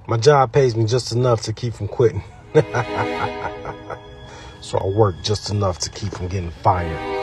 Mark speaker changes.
Speaker 1: My job pays me just enough to keep from quitting. So I work just enough to keep from getting fired.